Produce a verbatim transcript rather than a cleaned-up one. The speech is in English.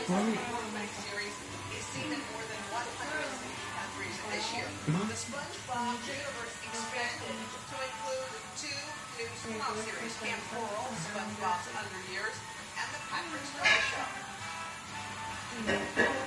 series is seen in more than one hundred sixty countries this year. The SpongeBob universe expanded to include two new spin-off series, Camp Coral, SpongeBob's Under Years, and The Patrick Star Show.